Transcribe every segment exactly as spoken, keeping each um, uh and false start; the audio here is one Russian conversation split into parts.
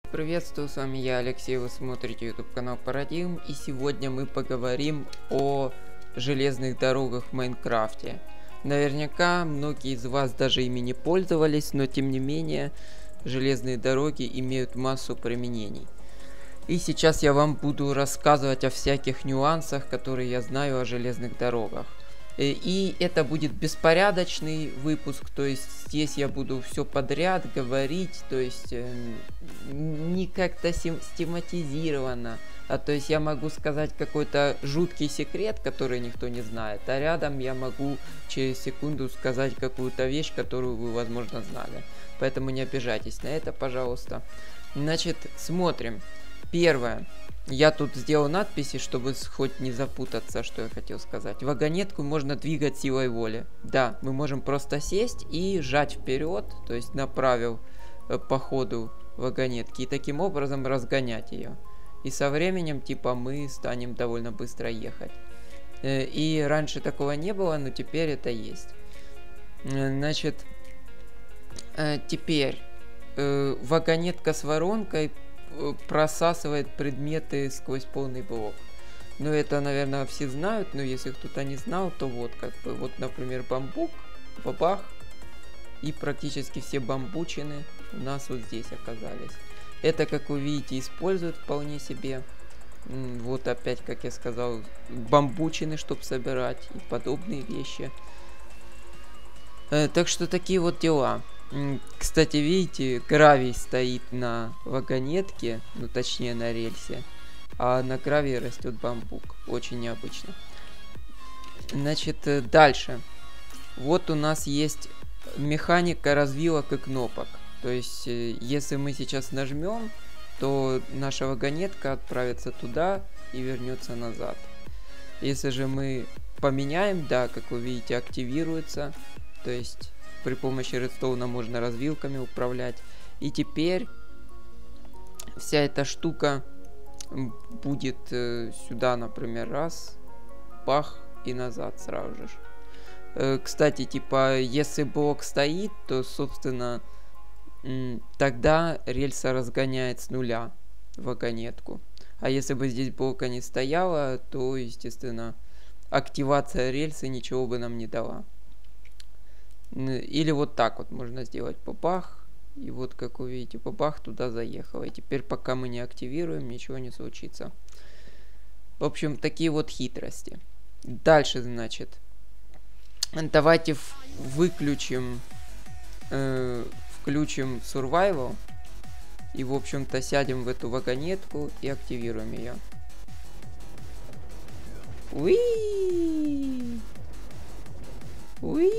Приветствую, с вами я, Алексей, вы смотрите YouTube канал Paradigm, и сегодня мы поговорим о железных дорогах в Майнкрафте. Наверняка многие из вас даже ими не пользовались, но тем не менее железные дороги имеют массу применений. И сейчас я вам буду рассказывать о всяких нюансах, которые я знаю о железных дорогах. И это будет беспорядочный выпуск, то есть здесь я буду все подряд говорить, то есть э, не как-то систематизированно, а то есть я могу сказать какой-то жуткий секрет, который никто не знает, а рядом я могу через секунду сказать какую-то вещь, которую вы, возможно, знали. Поэтому не обижайтесь на это, пожалуйста. Значит, смотрим. Первое. Я тут сделал надписи, чтобы хоть не запутаться, что я хотел сказать. Вагонетку можно двигать силой воли. Да, мы можем просто сесть и сжать вперед, то есть направив э, по ходу вагонетки, и таким образом разгонять ее. И со временем, типа, мы станем довольно быстро ехать. Э, и раньше такого не было, но теперь это есть. Э, значит, э, теперь э, вагонетка с воронкой просасывает предметы сквозь полный блок. Ну, это, наверное, все знают, но если кто-то не знал, то вот, как бы, вот, например, бамбук, бабах, и практически все бамбучины у нас вот здесь оказались. Это, как вы видите, используют вполне себе. Вот опять, как я сказал, бамбучины, чтобы собирать, и подобные вещи. Так что такие вот дела. Кстати, видите, гравий стоит на вагонетке, ну точнее на рельсе, а на гравии растет бамбук. Очень необычно. Значит, дальше. Вот у нас есть механика развилок и кнопок. То есть, если мы сейчас нажмем, то наша вагонетка отправится туда и вернется назад. Если же мы поменяем, да, как вы видите, активируется. То есть при помощи редстоуна можно развилками управлять. И теперь вся эта штука будет э, сюда, например, раз, бах, и назад сразу же. Э, кстати, типа, если блок стоит, то, собственно, тогда рельса разгоняет с нуля вагонетку. А если бы здесь блока не стояло, то, естественно, активация рельсы ничего бы нам не дала. Или вот так вот можно сделать, бабах, и вот, как вы видите, бабах, туда заехало. И теперь, пока мы не активируем, ничего не случится. В общем, такие вот хитрости. Дальше, значит, давайте выключим, э, включим survival. И, в общем-то, сядем в эту вагонетку и активируем ее. Уи! Уи!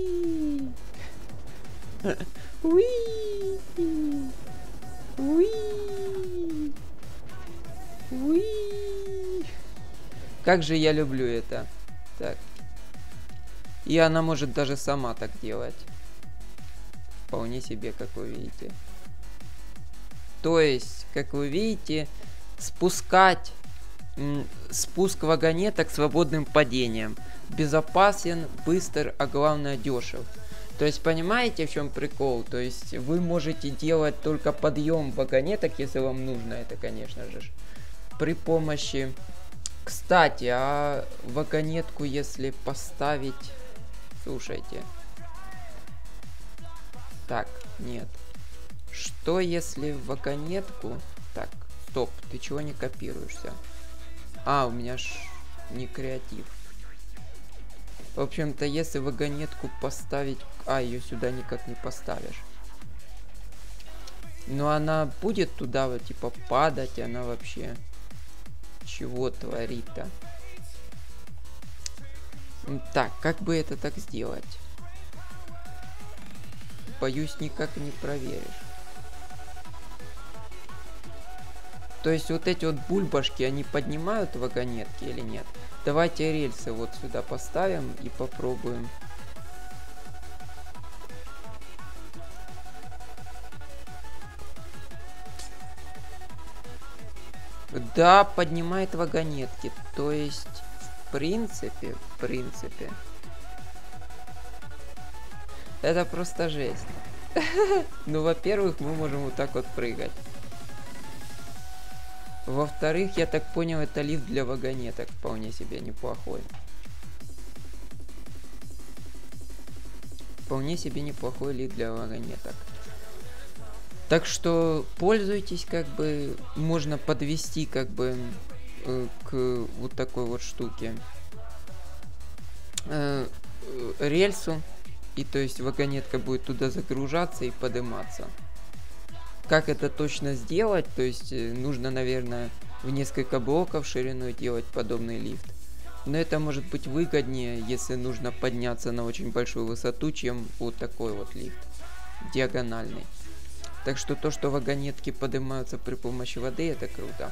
Уи! Уи! Уи! Как же я люблю это. Так. И она может даже сама так делать. Вполне себе, как вы видите. То есть, как вы видите, спускать спуск вагонеток свободным падением. Безопасен, быстр, а главное дешев. То есть, понимаете, в чем прикол? То есть, вы можете делать только подъем вагонеток, если вам нужно это, конечно же, при помощи... Кстати, а вагонетку, если поставить... Слушайте. Так, нет. Что если вагонетку... Так, стоп, ты чего не копируешься? А, у меня ж не креатив. В общем-то, если вагонетку поставить... А, ее сюда никак не поставишь. Но она будет туда вот, типа, падать, она вообще... Чего творит-то? Так, как бы это так сделать? Боюсь, никак не проверишь. То есть вот эти вот бульбашки, они поднимают вагонетки или нет? Давайте рельсы вот сюда поставим и попробуем. Да, поднимает вагонетки. То есть, в принципе, в принципе. Это просто жесть. Ну, во-первых, мы можем вот так вот прыгать. Во-вторых, я так понял, это лифт для вагонеток вполне себе неплохой. Вполне себе неплохой лифт для вагонеток. Так что пользуйтесь, как бы можно подвести как бы э, к вот такой вот штуке э, э, рельсу, и то есть вагонетка будет туда загружаться и подниматься. Как это точно сделать? То есть э, нужно, наверное, в несколько блоков шириной делать подобный лифт. Но это может быть выгоднее, если нужно подняться на очень большую высоту, чем вот такой вот лифт диагональный. Так что то, что вагонетки поднимаются при помощи воды, это круто.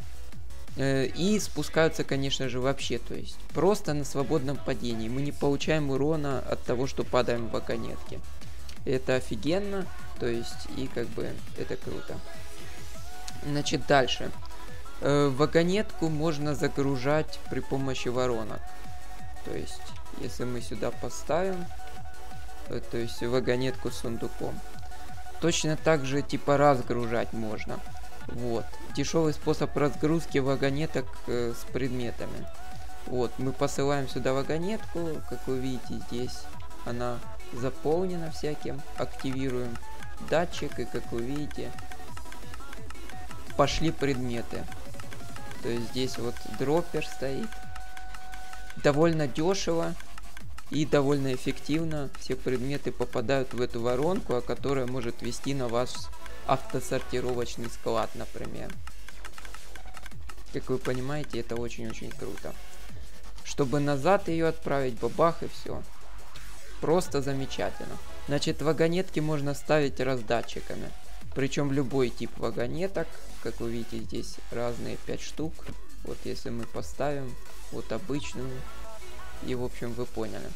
И спускаются, конечно же, вообще, то есть просто на свободном падении. Мы не получаем урона от того, что падаем в вагонетки. Это офигенно, то есть и как бы это круто. Значит, дальше. Вагонетку можно загружать при помощи воронок. То есть, если мы сюда поставим, то есть вагонетку с сундуком. Точно так же типа разгружать можно. Вот. Дешевый способ разгрузки вагонеток э, с предметами. Вот. Мы посылаем сюда вагонетку. Как вы видите, здесь она заполнена всяким. Активируем датчик. И как вы видите, пошли предметы. То есть здесь вот дроппер стоит. Довольно дешево. И довольно эффективно все предметы попадают в эту воронку, а которая может вести на ваш автосортировочный склад, например. Как вы понимаете, это очень-очень круто. Чтобы назад ее отправить, бабах, и все. Просто замечательно. Значит, вагонетки можно ставить раздатчиками. Причем любой тип вагонеток. Как вы видите, здесь разные пять штук. Вот если мы поставим вот обычную. И, в общем, вы поняли.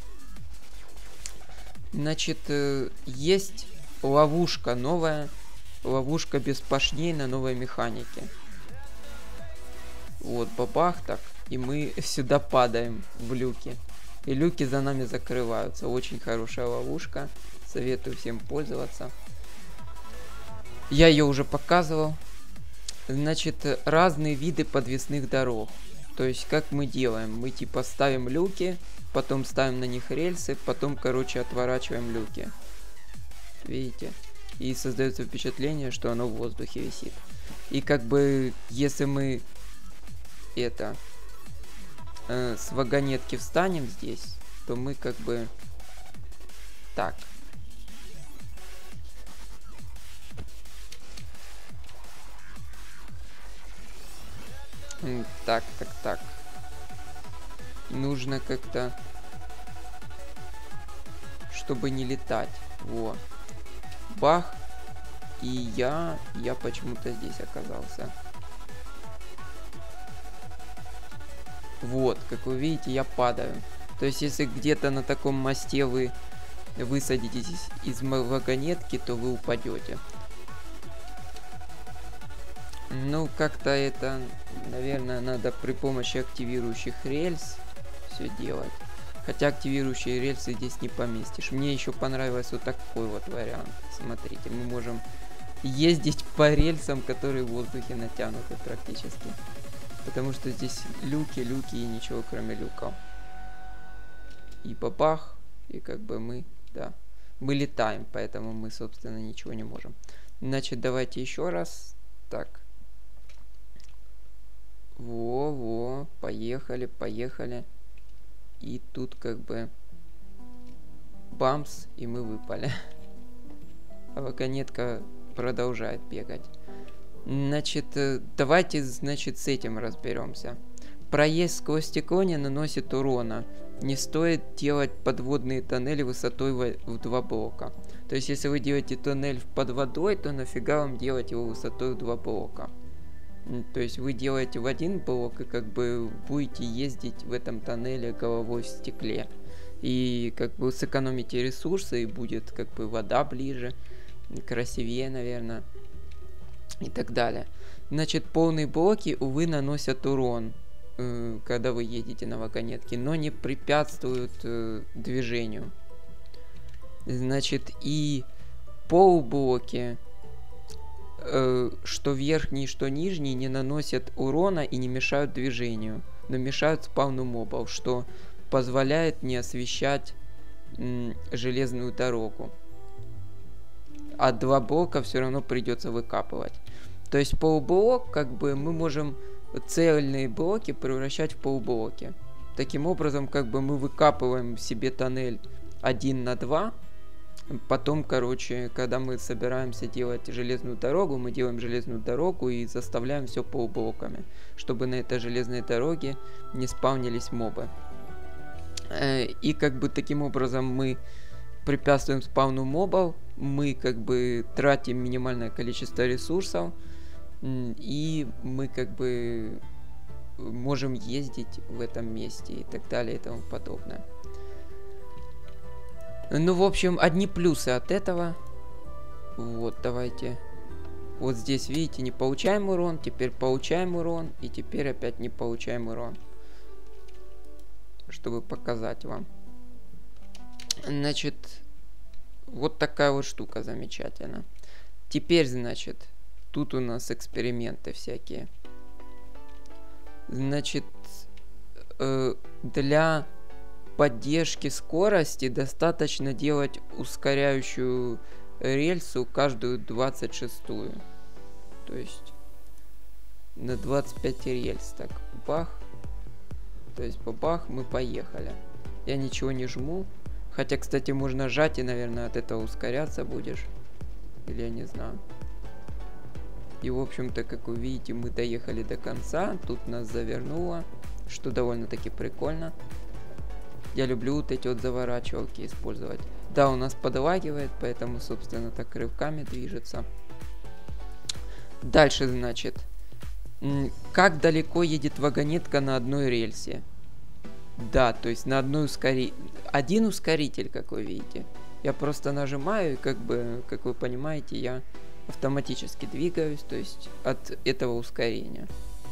Значит, э, есть ловушка новая. Ловушка без поршней на новой механике. Вот, бабах так. И мы сюда падаем в люки. И люки за нами закрываются. Очень хорошая ловушка. Советую всем пользоваться. Я ее уже показывал. Значит, разные виды подвесных дорог. То есть, как мы делаем? Мы типа ставим люки, потом ставим на них рельсы, потом, короче, отворачиваем люки. Видите? И создается впечатление, что оно в воздухе висит. И как бы, если мы это э, с вагонетки встанем здесь, то мы как бы так. Так, так, так. Нужно как-то, чтобы не летать. Во. Бах. И я, я почему-то здесь оказался. Вот, как вы видите, я падаю. То есть, если где-то на таком мосте вы высадитесь из вагонетки, то вы упадете. Ну, как-то это, наверное, надо при помощи активирующих рельс все делать. Хотя активирующие рельсы здесь не поместишь. Мне еще понравился вот такой вот вариант. Смотрите, мы можем ездить по рельсам, которые в воздухе натянуты практически. Потому что здесь люки, люки и ничего кроме люков. И бабах, и как бы мы, да, мы летаем, поэтому мы, собственно, ничего не можем. Значит, давайте еще раз. Так. Во-во, поехали, поехали. И тут как бы бамс, и мы выпали. А вагонетка продолжает бегать. Значит, давайте, значит, с этим разберемся. Проезд сквозь стекло не наносит урона. Не стоит делать подводные тоннели высотой в два блока. То есть, если вы делаете тоннель под водой, то нафига вам делать его высотой в два блока? То есть вы делаете в один блок и как бы будете ездить в этом тоннеле головой в стекле. И как бы сэкономите ресурсы, и будет как бы вода ближе, красивее, наверное, и так далее. Значит, полные блоки, увы, наносят урон, э, когда вы едете на вагонетке, но не препятствуют э, движению. Значит, и полублоки э, что верхний, что нижний не наносят урона и не мешают движению, но мешают спавну мобов, что позволяет не освещать м, железную дорогу. А два блока все равно придется выкапывать. То есть полублок, как бы, мы можем цельные блоки превращать в полублоки. Таким образом, как бы, мы выкапываем себе тоннель один на два. Потом, короче, когда мы собираемся делать железную дорогу, мы делаем железную дорогу и заставляем все полублоками, чтобы на этой железной дороге не спавнились мобы. И как бы таким образом мы препятствуем спавну мобов, мы как бы тратим минимальное количество ресурсов, и мы как бы можем ездить в этом месте и так далее и тому подобное. Ну, в общем, одни плюсы от этого. Вот, давайте. Вот здесь, видите, не получаем урон, теперь получаем урон, и теперь опять не получаем урон. Чтобы показать вам. Значит, вот такая вот штука замечательная. Теперь, значит, тут у нас эксперименты всякие. Значит, э, для поддержки скорости достаточно делать ускоряющую рельсу каждую двадцать шестую. То есть на двадцать пять рельс. Так, бах. То есть бабах, мы поехали. Я ничего не жму. Хотя, кстати, можно жать и, наверное, от этого ускоряться будешь. Или я не знаю. И, в общем-то, как вы видите, мы доехали до конца. Тут нас завернуло, что довольно-таки прикольно. Я люблю вот эти вот заворачивалки использовать. Да, у нас подлагивает, поэтому, собственно, так рывками движется. Дальше, значит. Как далеко едет вагонетка на одной рельсе? Да, то есть на одной ускоритель. Один ускоритель, как вы видите. Я просто нажимаю, и как бы, как вы понимаете, я автоматически двигаюсь, то есть от этого ускорения.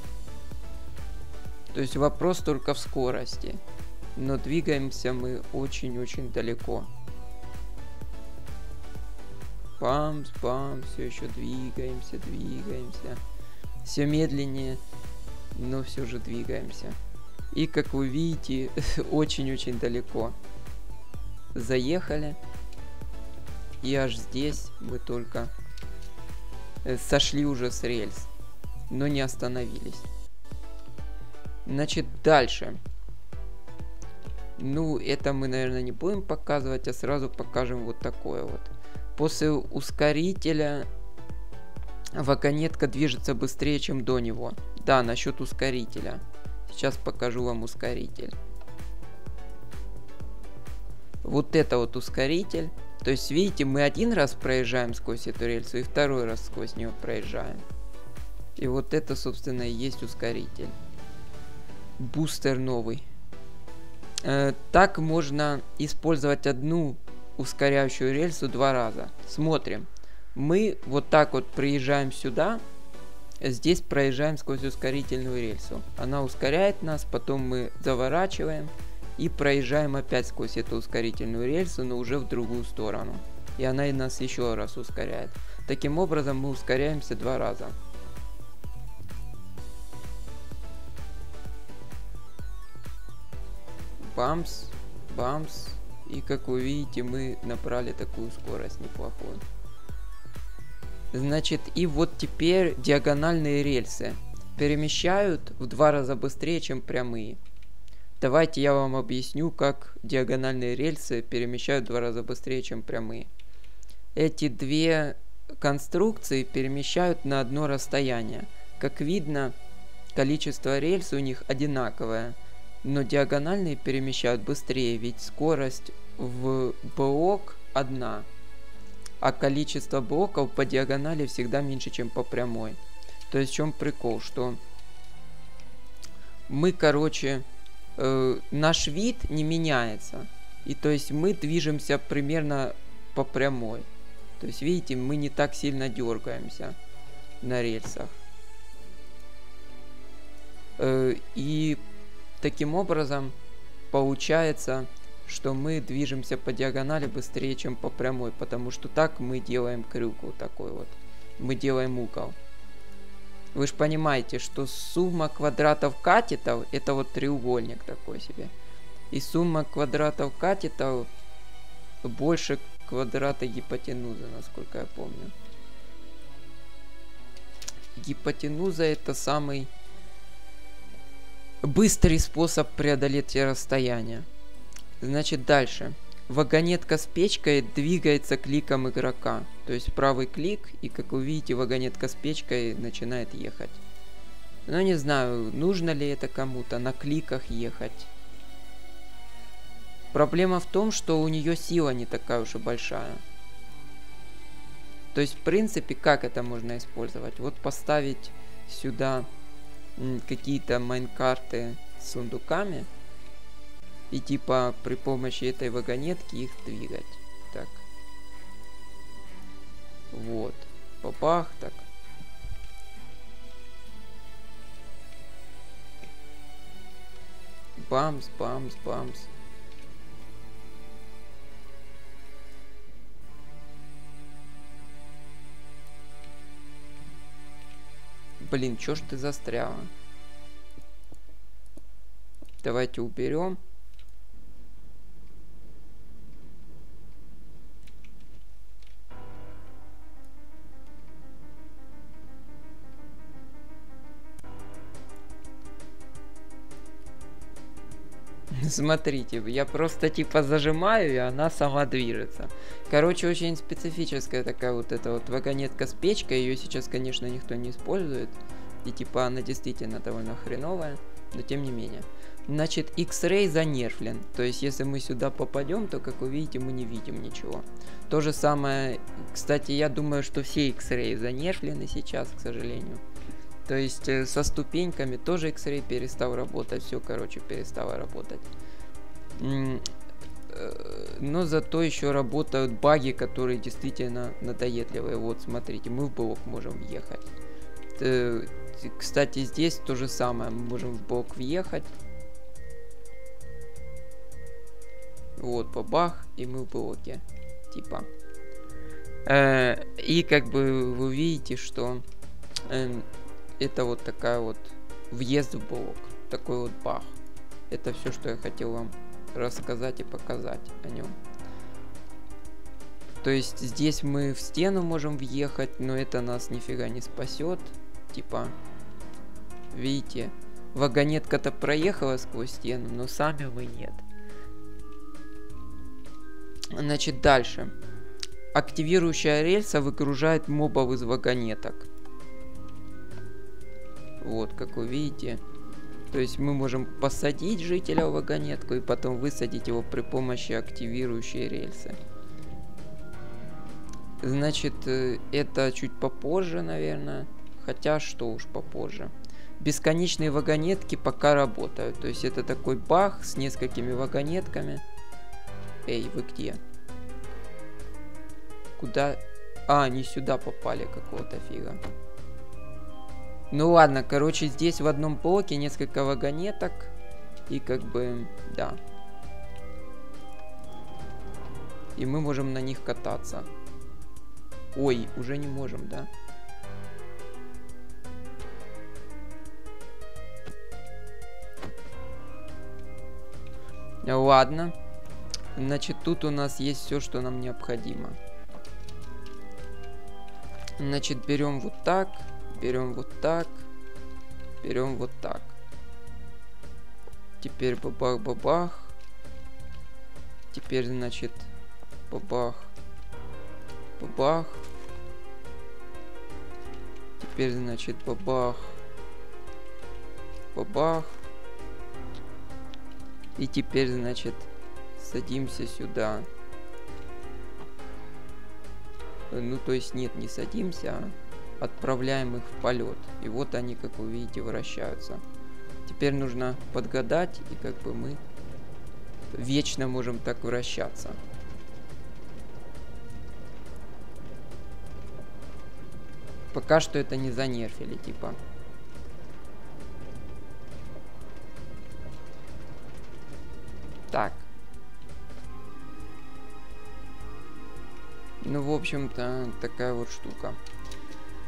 То есть вопрос только в скорости. Но двигаемся мы очень-очень далеко. Бамс, бамс, все еще двигаемся, двигаемся. Все медленнее, но все же двигаемся. И, как вы видите, очень-очень далеко. Заехали. И аж здесь мы только сошли уже с рельс. Но не остановились. Значит, дальше. Ну, это мы, наверное, не будем показывать, а сразу покажем вот такое вот. После ускорителя вагонетка движется быстрее, чем до него. Да, насчет ускорителя. Сейчас покажу вам ускоритель. Вот это вот ускоритель. То есть, видите, мы один раз проезжаем сквозь эту рельсу, и второй раз сквозь нее проезжаем. И вот это, собственно, и есть ускоритель. Бустер новый. Э, так можно использовать одну ускоряющую рельсу два раза. Смотрим. Мы вот так вот приезжаем сюда. Здесь проезжаем сквозь ускорительную рельсу. Она ускоряет нас, потом мы заворачиваем и проезжаем опять сквозь эту ускорительную рельсу, но уже в другую сторону. И она и нас еще раз ускоряет. Таким образом мы ускоряемся два раза. Бамс, бамс. И, как вы видите, мы набрали такую скорость неплохую. Значит, и вот теперь диагональные рельсы перемещают в два раза быстрее, чем прямые. Давайте я вам объясню, как диагональные рельсы перемещают в два раза быстрее, чем прямые. Эти две конструкции перемещают на одно расстояние. Как видно, количество рельс у них одинаковое. Но диагональные перемещают быстрее, ведь скорость в блок одна. А количество блоков по диагонали всегда меньше, чем по прямой. То есть в чем прикол, что мы, короче, э, наш вид не меняется. И то есть мы движемся примерно по прямой. То есть, видите, мы не так сильно дергаемся на рельсах. Э, и таким образом получается, что мы движемся по диагонали быстрее, чем по прямой, потому что так мы делаем крюк вот такой вот. мы делаем угол. Вы же понимаете, что сумма квадратов катетов это вот треугольник такой себе. И сумма квадратов катетов больше квадрата гипотенузы, насколько я помню. Гипотенуза это самый быстрый способ преодолеть расстояние. Значит, дальше. Вагонетка с печкой двигается кликом игрока. То есть правый клик, и как вы видите, вагонетка с печкой начинает ехать. Но не знаю, нужно ли это кому-то на кликах ехать. Проблема в том, что у нее сила не такая уж и большая. То есть, в принципе, как это можно использовать? Вот поставить сюда какие-то майнкарты с сундуками. И типа при помощи этой вагонетки их двигать. Так. Вот. Бабах, так. Бамс, бамс, бамс. Блин, чё ж ты застряла? Давайте уберем. Смотрите, я просто типа зажимаю, и она сама движется. Короче, очень специфическая такая вот эта вот вагонетка с печкой. Ее сейчас, конечно, никто не использует. И типа она действительно довольно хреновая, но тем не менее. Значит, X-Ray занерфлен. То есть, если мы сюда попадем, то, как вы видите, мы не видим ничего. То же самое, кстати, я думаю, что все X-Ray занерфлены сейчас, к сожалению. То есть э, со ступеньками тоже X-Ray перестал работать. Все, короче, перестало работать. М э, но зато еще работают баги, которые действительно надоедливые. Вот, смотрите, мы в блок можем въехать. Э, кстати, здесь то же самое. Мы можем в блок въехать. Вот, бабах, и мы в блоке. Типа. Э, и как бы вы видите, что... Э, это вот такая вот въезд в блок. Такой вот бах. Это все, что я хотел вам рассказать и показать о нем. То есть здесь мы в стену можем въехать, но это нас нифига не спасет. Типа, видите, вагонетка-то проехала сквозь стену, но сами мы нет. Значит, дальше. Активирующая рельса выгружает мобов из вагонеток. Вот, как вы видите. То есть мы можем посадить жителя в вагонетку и потом высадить его при помощи активирующей рельсы. Значит, это чуть попозже, наверное. Хотя, что уж попозже. Бесконечные вагонетки пока работают. То есть это такой баг с несколькими вагонетками. Эй, вы где? Куда? А, они сюда попали, какого-то фига. Ну ладно, короче, здесь в одном блоке несколько вагонеток. И как бы, да. И мы можем на них кататься. Ой, уже не можем, да? Ладно. Значит, тут у нас есть все, что нам необходимо. Значит, берем вот так. Берем вот так. Берем вот так. Теперь бабах-бабах. Теперь, значит, бабах. Бабах. Теперь, значит, бабах. Бабах. И теперь, значит, садимся сюда. Ну, то есть, нет, не садимся, а отправляем их в полет. И вот они, как вы видите, вращаются. Теперь нужно подгадать, и как бы мы вечно можем так вращаться. Пока что это не занерфили, типа. Так. Ну, в общем-то, такая вот штука.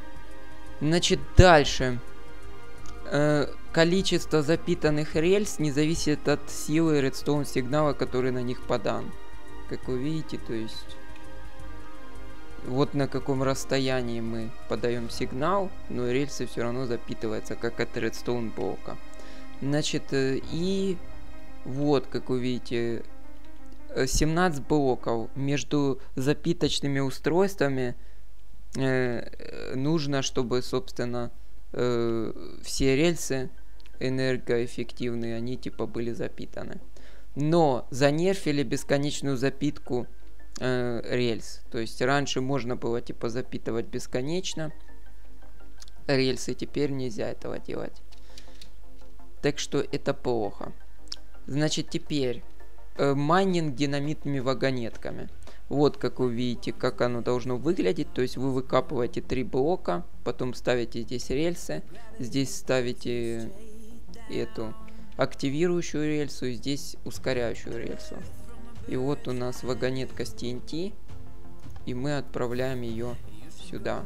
Значит, дальше. Э, количество запитанных рельс не зависит от силы редстоун сигнала, который на них подан. Как вы видите, то есть... Вот на каком расстоянии мы подаем сигнал, но рельсы все равно запитываются, как от редстоун блока. Значит, и вот, как вы видите, семнадцать блоков между запиточными устройствами э, нужно, чтобы, собственно, э, все рельсы энергоэффективные, они типа были запитаны. Но занерфили бесконечную запитку э, рельс. То есть раньше можно было типа запитывать бесконечно рельсы, теперь нельзя этого делать. Так что это плохо. Значит, теперь э, майнинг динамитными вагонетками. Вот как вы видите, как оно должно выглядеть. То есть вы выкапываете три блока, потом ставите здесь рельсы, здесь ставите эту активирующую рельсу и здесь ускоряющую рельсу. И вот у нас вагонетка с ти эн ти, и мы отправляем ее сюда.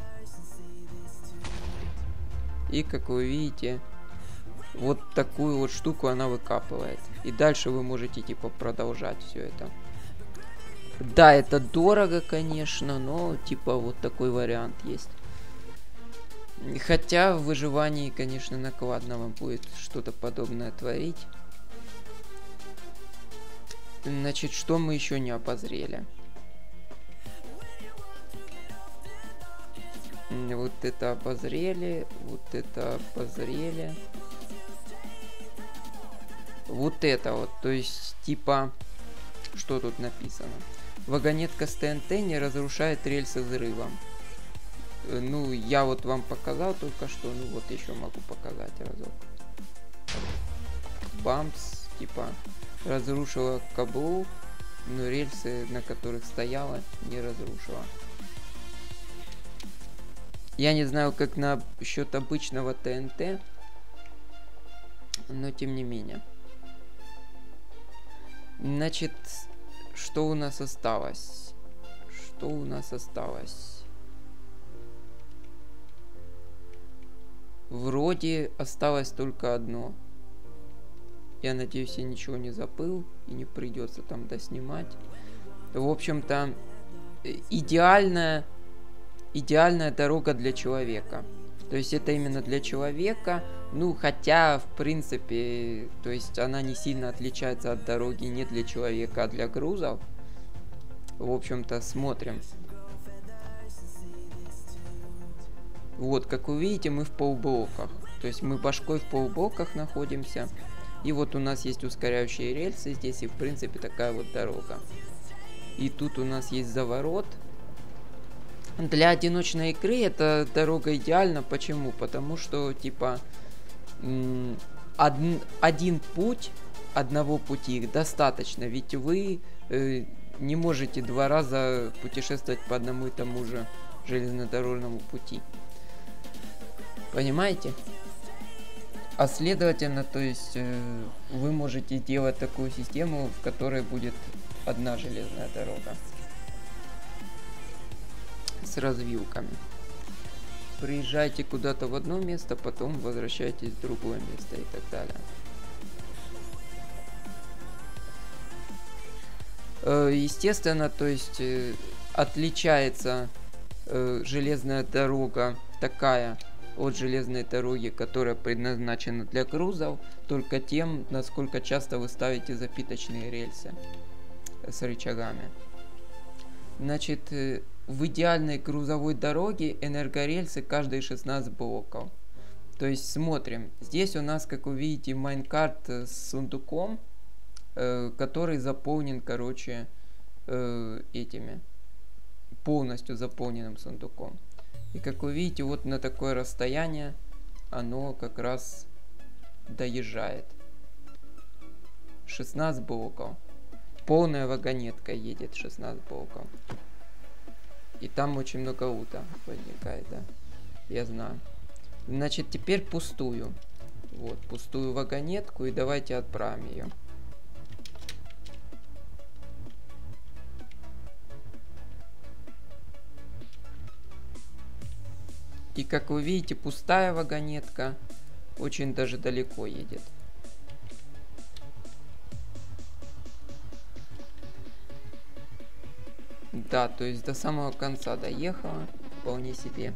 И как вы видите, вот такую вот штуку она выкапывает. И дальше вы можете типа продолжать все это. Да, это дорого, конечно, но типа вот такой вариант есть. Хотя в выживании, конечно, накладно вам будет что-то подобное творить. Значит, что мы еще не обозрели? Вот это обозрели, вот это обозрели. Вот это вот, то есть, типа, что тут написано? Вагонетка с тэ эн тэ не разрушает рельсы взрывом. Ну, я вот вам показал только что, ну вот еще могу показать разок. Бампс, типа, разрушила каблу, но рельсы, на которых стояла, не разрушила. Я не знаю, как на счет обычного тэ эн тэ, но тем не менее. Значит, что у нас осталось? Что у нас осталось? Вроде осталось только одно. Я надеюсь, я ничего не забыл и не придется там доснимать. В общем-то, идеальная, идеальная дорога для человека. То есть это именно для человека. Ну, хотя, в принципе, то есть она не сильно отличается от дороги не для человека, а для грузов. В общем-то, смотрим. Вот, как вы видите, мы в полублоках. То есть мы башкой в полублоках находимся. И вот у нас есть ускоряющие рельсы здесь, и в принципе такая вот дорога. И тут у нас есть заворот. Для одиночной игры эта дорога идеальна. Почему? Потому что, типа, один, один путь, одного пути достаточно. Ведь вы э, не можете два раза путешествовать по одному и тому же железнодорожному пути. Понимаете? А следовательно, то есть э, вы можете делать такую систему, в которой будет одна железная дорога с развилками. Приезжайте куда-то в одно место, потом возвращайтесь в другое место и так далее. Э, естественно, то есть э, отличается э, железная дорога такая от железной дороги, которая предназначена для грузов, только тем, насколько часто вы ставите запиточные рельсы с рычагами. Значит, в идеальной грузовой дороге энергорельсы каждые шестнадцать блоков. То есть смотрим. Здесь у нас, как вы видите, майнкарт с сундуком, э, который заполнен, короче, э, этими, полностью заполненным сундуком. И как вы видите, вот на такое расстояние оно как раз доезжает. шестнадцать блоков. Полная вагонетка едет шестнадцать блоков. И там очень много лута возникает, да. Я знаю. Значит, теперь пустую. Вот, пустую вагонетку. И давайте отправим ее. И как вы видите, пустая вагонетка очень даже далеко едет. Да, то есть до самого конца доехала, вполне себе.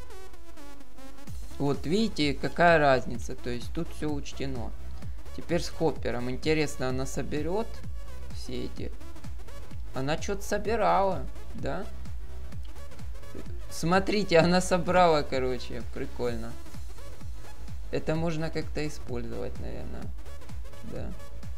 Вот видите, какая разница, то есть тут все учтено. Теперь с хоппером. Интересно, она соберет все эти... Она что-то собирала, да? Смотрите, она собрала, короче, прикольно. Это можно как-то использовать, наверное, да.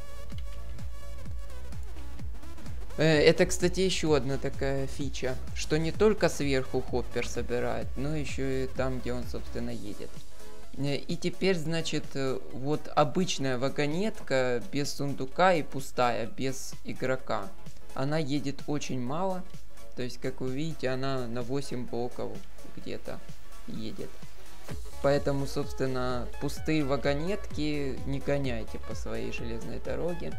Это, кстати, еще одна такая фича, что не только сверху хоппер собирает, но еще и там, где он, собственно, едет. И теперь, значит, вот обычная вагонетка без сундука и пустая, без игрока, она едет очень мало. То есть, как вы видите, она на восемь блоков где-то едет. Поэтому, собственно, пустые вагонетки не гоняйте по своей железной дороге.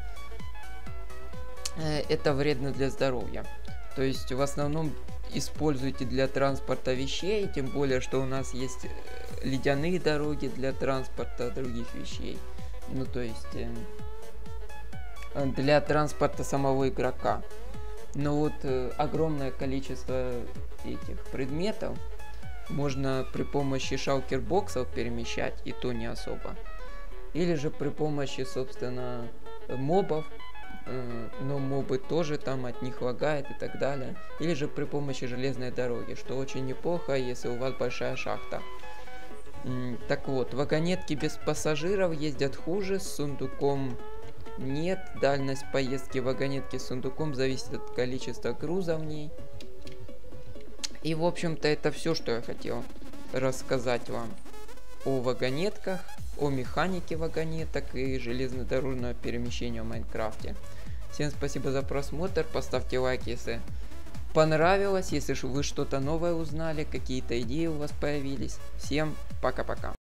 Это вредно для здоровья. То есть в основном используйте для транспорта вещей, тем более, что у нас есть ледяные дороги для транспорта других вещей. Ну, то есть э, для транспорта самого игрока. Но вот э, огромное количество этих предметов можно при помощи шалкербоксов перемещать, и то не особо. Или же при помощи, собственно, мобов. Но мобы тоже там от них лагает и так далее. Или же при помощи железной дороги, что очень неплохо, если у вас большая шахта. Так вот, вагонетки без пассажиров ездят хуже, с сундуком нет. Дальность поездки вагонетки с сундуком зависит от количества груза в ней. И, в общем-то, это все, что я хотел рассказать вам о вагонетках, о механике вагонеток и железнодорожного перемещения в Майнкрафте. Всем спасибо за просмотр, поставьте лайк, если понравилось, если вы что-то новое узнали, какие-то идеи у вас появились. Всем пока-пока.